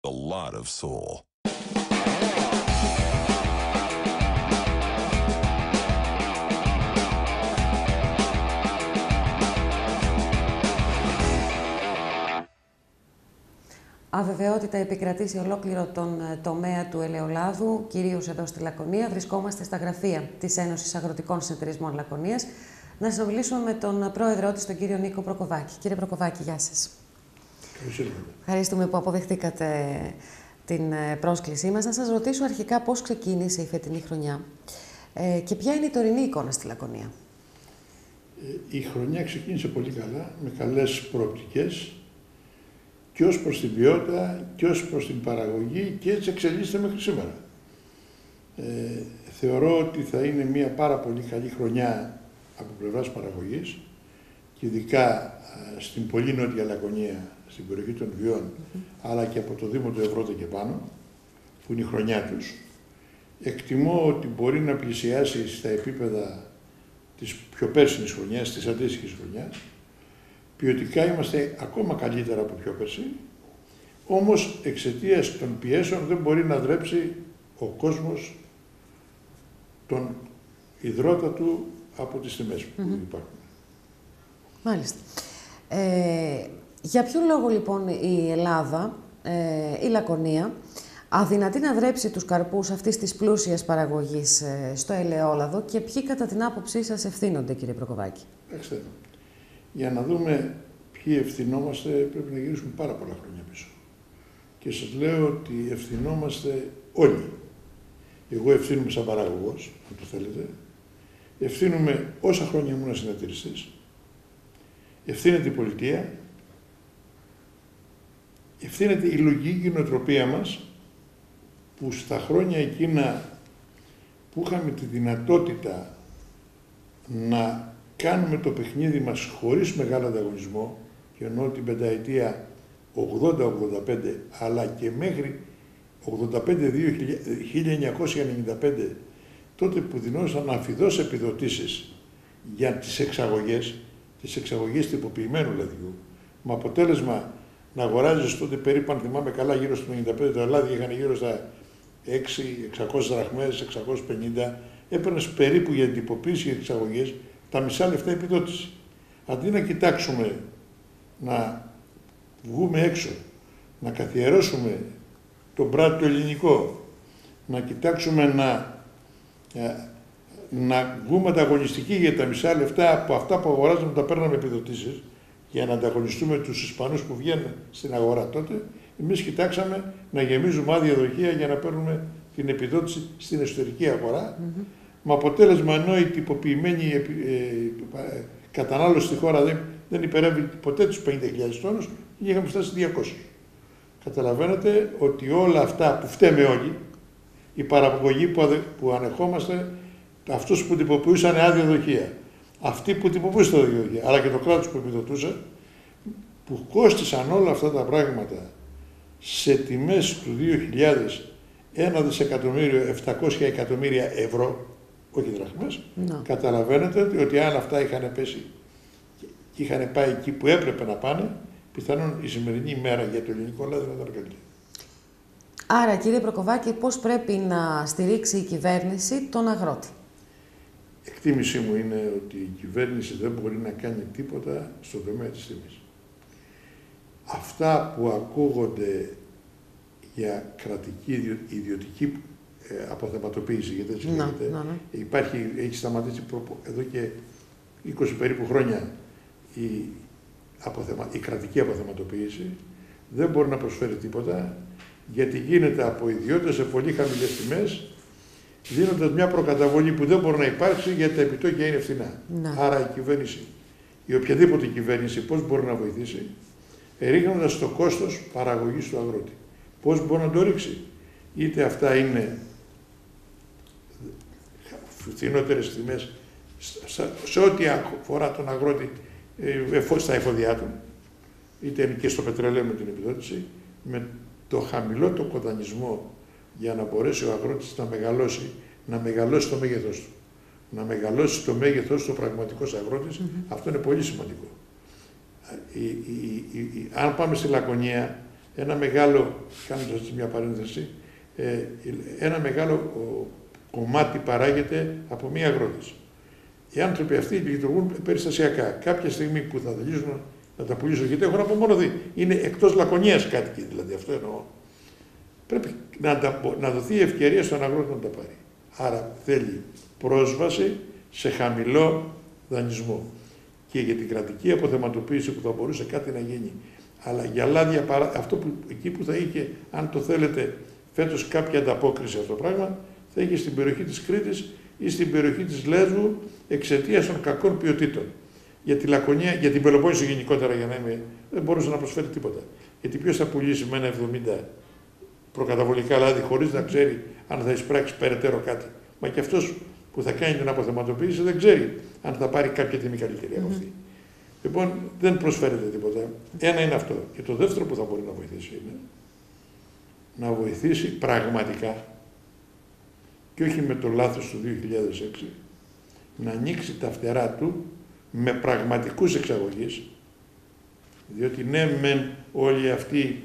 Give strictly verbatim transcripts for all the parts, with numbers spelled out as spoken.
a lot of soul. Αβεβαιότητα επικρατεί σε ολόκληρο τον τομέα του ελαιολάδου, κυρίως εδώ στη Λακωνία. Βρισκόμαστε στα γραφεία της Ένωσης Αγροτικών Συνεταιρισμών Λακωνίας. Να συνομιλήσουμε με τον πρόεδρό της, τον κύριο Νίκο Προκοβάκη. Κύριε Προκοβάκη, γεια σας. Καλώς Ευχαριστούμε που αποδεχτήκατε την πρόσκλησή μας. Να σας ρωτήσω αρχικά πώς ξεκίνησε η φετινή χρονιά ε, και ποια είναι η τωρινή εικόνα στη Λακωνία. Η χρονιά ξεκίνησε πολύ καλά, με καλές προοπτικές, και ως προς την ποιότητα και ως προς την παραγωγή, και έτσι εξελίσσεται μέχρι σήμερα. Ε, θεωρώ ότι θα είναι μια πάρα πολύ καλή χρονιά από πλευράς παραγωγής και ειδικά στην πολύ νότια Λακωνία, στην περιοχή των Βιών, mm-hmm. αλλά και από το Δήμο του Ευρώτα και πάνω, που είναι η χρονιά τους. Εκτιμώ ότι μπορεί να πλησιάσει στα επίπεδα της πιο πέρσινης χρονιάς, της αντίστοιχης χρονιάς. Ποιοτικά είμαστε ακόμα καλύτερα από πιο πέρσι, όμως εξαιτίας των πιέσεων δεν μπορεί να δρέψει ο κόσμος τον υδρότα του από τις τιμές που mm-hmm. υπάρχουν. Μάλιστα. Ε, για ποιο λόγο λοιπόν η Ελλάδα, ε, η Λακωνία, αδυνατεί να δρέψει τους καρπούς αυτής της πλούσιας παραγωγής ε, στο ελαιόλαδο και ποιοι κατά την άποψή σας ευθύνονται, κύριε Προκοβάκη? Κοιτάξτε, για να δούμε ποιοι ευθυνόμαστε πρέπει να γυρίσουμε πάρα πολλά χρόνια πίσω. Και σας λέω ότι ευθυνόμαστε όλοι. Εγώ ευθύνομαι σαν παραγωγός, αν το θέλετε. Ευθύνομαι όσα χρόνια ήμουν συνεταιριστής. Ευθύνεται η πολιτεία. Ευθύνεται η λογική νοοτροπία μας, που στα χρόνια εκείνα που είχαμε τη δυνατότητα να κάνουμε το παιχνίδι μας χωρίς μεγάλο ανταγωνισμό, και εννοώ την πενταετία ογδόντα ογδόντα πέντε, αλλά και μέχρι ογδόντα πέντε χίλια εννιακόσια ενενήντα πέντε, τότε που δινόταν αμφιδώς επιδοτήσεις για τις εξαγωγές, τις εξαγωγές τυποποιημένου λαδιού, με αποτέλεσμα να αγοράζεις τότε περίπου, αν θυμάμαι καλά, γύρω στο ενενήντα πέντε τα λάδια είχαν γύρω στα έξι χιλιάδες εξακόσιες δραχμές, εξακόσιες πενήντα, έπαιρνες περίπου για την τυποποίηση για τις εξαγωγές τα μισά λεφτά επιδότηση. Αντί να κοιτάξουμε να βγούμε έξω, να καθιερώσουμε το μπράτ το ελληνικό, να κοιτάξουμε να, να βγούμε ανταγωνιστικοί για τα μισά λεφτά από αυτά που αγοράζαμε, τα παίρναμε επιδοτήσεις, για να ανταγωνιστούμε τους Ισπανούς που βγαίνουν στην αγορά τότε, εμείς κοιτάξαμε να γεμίζουμε άδεια δοχεία για να παίρνουμε την επιδότηση στην εσωτερική αγορά, mm-hmm. με αποτέλεσμα, ενώ η τυποποιημένη ε, ε, κατανάλωση στη χώρα δεν, δεν υπερεύει ποτέ τους πενήντα χιλιάδες τόνους, και είχαμε φτάσει διακόσιους. Καταλαβαίνετε ότι όλα αυτά που φταίμε όλοι, η παραγωγή που, αδε, που ανεχόμαστε, αυτούς που τυποποιούσαν άδεια δοχεία, αυτοί που τυποποιούσαν άδεια δοχεία, αλλά και το κράτος που επιδοτούσε, που κόστησαν όλα αυτά τα πράγματα σε τιμές του δύο χιλιάδες ένα δισεκατομμύριο επτακόσια εκατομμύρια ευρώ, όχι δραχμές, no. Καταλαβαίνετε ότι αν αυτά είχαν πέσει και είχαν πάει εκεί που έπρεπε να πάνε, πιθανόν η σημερινή ημέρα για το ελληνικό λάδι να ήταν καλύτερη. Άρα, κύριε Προκοβάκη, πώς πρέπει να στηρίξει η κυβέρνηση τον αγρότη? Εκτίμησή μου είναι ότι η κυβέρνηση δεν μπορεί να κάνει τίποτα στον τομέα της τιμής. Αυτά που ακούγονται για κρατική ιδιωτική ε, αποθεματοποίηση, γιατί έτσι λέγεται, no, no, no. Υπάρχει, έχει σταματήσει εδώ και είκοσι περίπου χρόνια η, αποθεμα, η κρατική αποθεματοποίηση, δεν μπορεί να προσφέρει τίποτα, γιατί γίνεται από ιδιώτες σε πολύ χαμηλές τιμές, δίνοντας μια προκαταβολή που δεν μπορεί να υπάρξει, γιατί τα επιτόκια είναι φθηνά. No. Άρα η κυβέρνηση, η οποιαδήποτε κυβέρνηση, πώς μπορεί να βοηθήσει? Ρίχνοντας το κόστος παραγωγής του αγρότη. Πώς μπορεί να το ρίξει? Είτε αυτά είναι φθηνότερες τιμές σε ό,τι αφορά τον αγρότη στα εφόδια του, είτε είναι και στο πετρέλαιο με την επιδότηση, με το χαμηλό το κοντανισμό, για να μπορέσει ο αγρότης να μεγαλώσει, να μεγαλώσει το μέγεθός του. Να μεγαλώσει το μέγεθός του ο πραγματικός αγρότης, mm-hmm. αυτό είναι πολύ σημαντικό. Η, η, η, η, αν πάμε στη Λακωνία, ένα μεγάλο, κάνοντας μια παρένθεση, ε, ένα μεγάλο ο, κομμάτι παράγεται από μία αγρότηση. Οι άνθρωποι αυτοί λειτουργούν περιστασιακά. Κάποια στιγμή που θα θελήσουν να τα πουλήσουν, γιατί έχουν απομονωθεί. Είναι εκτός Λακωνίας κάτοικοι, δηλαδή, αυτό εννοώ. Πρέπει να, τα, να δοθεί η ευκαιρία στον αγρότη να τα πάρει. Άρα θέλει πρόσβαση σε χαμηλό δανεισμό. Και για την κρατική αποθεματοποίηση που θα μπορούσε κάτι να γίνει. Αλλά για λάδια, αυτό που, εκεί που θα είχε, αν το θέλετε, φέτος κάποια ανταπόκριση αυτό το πράγμα, θα είχε στην περιοχή της Κρήτης ή στην περιοχή της Λέσβου εξαιτίας των κακών ποιοτήτων. Για τη Λακωνία, για την Πελοπόννησο γενικότερα, για να είμαι, δεν μπορούσε να προσφέρει τίποτα. Γιατί ποιος θα πουλήσει με ένα εβδομήντα προκαταβολικά λάδι χωρίς να ξέρει αν θα εισπράξει περαιτέρω κάτι. Μα και αυτός που θα κάνει την αποθεματοποίηση δεν ξέρει αν θα πάρει κάποια τιμή καλύτερη από αυτή. Mm-hmm. Λοιπόν, δεν προσφέρεται τίποτα. Ένα είναι αυτό. Και το δεύτερο που θα μπορεί να βοηθήσει είναι να βοηθήσει πραγματικά και όχι με το λάθος του δύο χιλιάδες έξι, να ανοίξει τα φτερά του με πραγματικούς εξαγωγείς, διότι ναι μεν όλοι αυτοί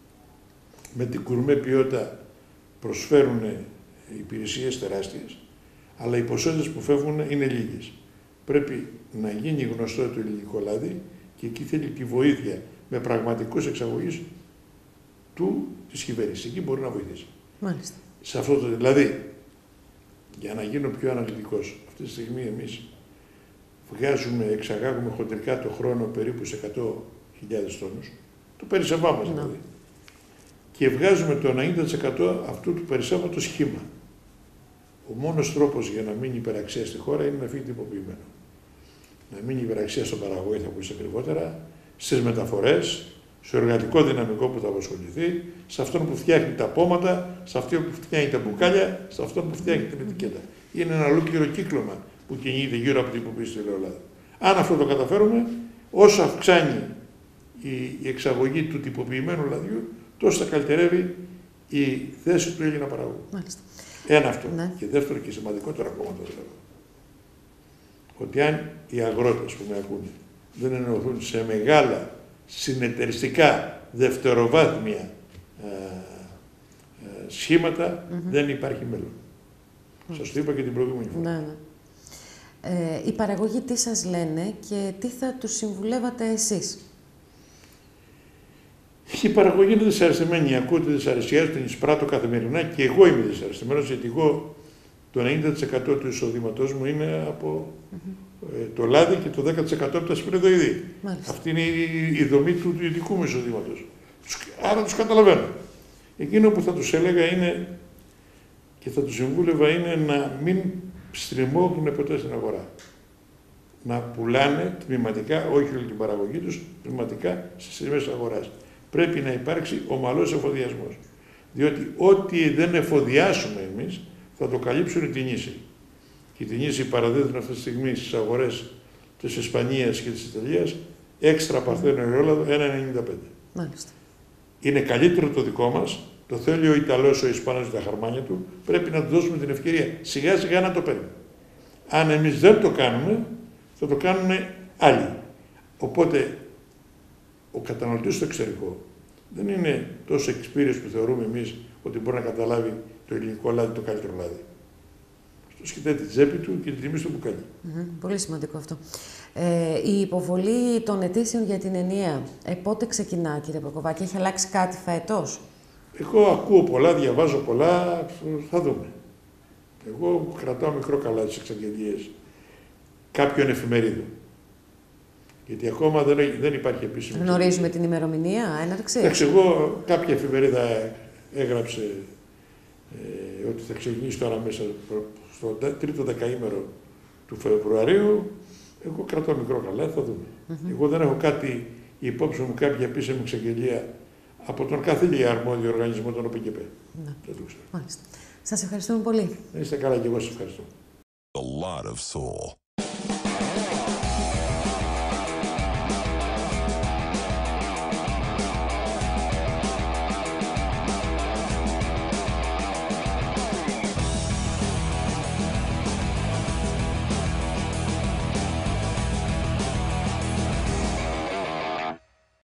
με την κουρμέ ποιότητα προσφέρουν υπηρεσίες τεράστιες, αλλά οι ποσότητες που φεύγουν είναι λίγες. Πρέπει να γίνει γνωστό το ελληνικό λάδι και εκεί θέλει τη βοήθεια με πραγματικούς εξαγωγείς του της κυβέρνησης. Εκεί μπορεί να βοηθήσει. Μάλιστα. Σε αυτό το, δηλαδή, για να γίνω πιο αναλυτικός, αυτή τη στιγμή εμείς βγάζουμε, εξαγάγουμε χοντρικά το χρόνο περίπου σε εκατό χιλιάδες τόνους, το περισσευάμα δηλαδή, no. και βγάζουμε το ενενήντα τοις εκατό αυτού του περισσεύματος χύμα. Ο μόνος τρόπος για να μείνει υπεραξία στη χώρα είναι να φύγει τυποποιημένο. Να μείνει υπεραξία στον παραγωγό, θα ακούσετε ακριβότερα, στις μεταφορές, στο εργατικό δυναμικό που θα απασχοληθεί, σε αυτόν που φτιάχνει τα πόματα, σε αυτόν που φτιάχνει τα μπουκάλια, σε αυτόν που φτιάχνει την ετικέτα. Είναι ένα ολόκληρο κύκλωμα που κινείται γύρω από την τυποποίηση του ελαιολάδου. Αν αυτό το καταφέρουμε, όσο αυξάνει η εξαγωγή του τυποποιημένου λαδιού, τόσο θα καλυτερεύει η θέση του Έλληνα παραγωγού. Μάλιστα. Ένα αυτό. Ναι. Και δεύτερο και σημαντικότερο ακόμα το λέω. Ότι αν οι αγρότες που με ακούνε δεν ενωθούν σε μεγάλα συνεταιριστικά δευτεροβάθμια ε, ε, σχήματα, mm-hmm. δεν υπάρχει μέλλον. Mm-hmm. Σας το είπα και την προηγούμενη φορά. Ναι, ναι. Ε, οι παραγωγοί τι σας λένε και τι θα τους συμβουλεύατε εσείς? Η παραγωγή είναι δυσαρεστημένη, ακούω τη δυσαρεστία του, την εισπράττω καθημερινά και εγώ είμαι δυσαρεστημένος, γιατί εγώ το ενενήντα τοις εκατό του εισοδήματός μου είναι από mm-hmm. ε, το λάδι και το δέκα τοις εκατό από τα σπυριδοειδή. Αυτή είναι η, η δομή του δυτικού μου εισοδήματος. Άρα τους καταλαβαίνω. Εκείνο που θα τους έλεγα είναι και θα τους συμβούλευα είναι να μην στριμώχνουν ποτέ στην αγορά. Να πουλάνε τμηματικά, όχι όλη την παραγωγή τους, τμηματικά στις τιμές της αγοράς. Πρέπει να υπάρξει ομαλός εφοδιασμός. Διότι ό,τι δεν εφοδιάσουμε εμείς, θα το καλύψουν οι τινήσοι. Και οι τινήσοι παραδίδουν αυτή τη στιγμή στις αγορές της Ισπανίας και της Ιταλίας έξτρα παρθένο ελαιόλαδο ένα κόμμα ενενήντα πέντε. Μάλιστα. Είναι καλύτερο το δικό μας, το θέλει ο Ιταλός, ο Ισπανός με τα χαρμάνια του, πρέπει να του δώσουμε την ευκαιρία σιγά σιγά να το παίρνει. Αν εμείς δεν το κάνουμε, θα το κάνουν άλλοι. Οπότε, ο καταναλωτής στο εξωτερικό δεν είναι τόσο εξπύριος που θεωρούμε εμείς ότι μπορεί να καταλάβει το ελληνικό λάδι, το καλύτερο λάδι. Αυτό κοιτάει τη τσέπη του και την τιμή στο μπουκάλι. Mm-hmm. Πολύ σημαντικό αυτό. Ε, η υποβολή των αιτήσεων για την ενιαία, ε, πότε ξεκινά, κύριε Προκοπάκη, έχει αλλάξει κάτι φαετός? Εγώ ακούω πολλά, διαβάζω πολλά, θα δούμε. Εγώ κρατάω μικρό καλά τις εξαγγελίες κάποιων εφημερίδων. Γιατί ακόμα δεν, δεν υπάρχει επίσημη. Γνωρίζουμε την ημερομηνία έναρξης? Εντάξει, εγώ κάποια εφημερίδα έγραψε ε, ότι θα ξεκινήσει τώρα μέσα στο τρίτο δεκαήμερο του Φεβρουαρίου. Εγώ κρατάω μικρό καλά, θα δούμε. Mm-hmm. Εγώ δεν έχω κάτι υπόψη μου, κάποια επίσημη εξαγγελία από τον καθήλιο αρμόδιο οργανισμό, τον ΟΠΕΚΕΠ. Ναι. Μάλιστα. Σας ευχαριστούμε πολύ. Είστε καλά και εγώ σας ευχαριστώ. A lot of soul.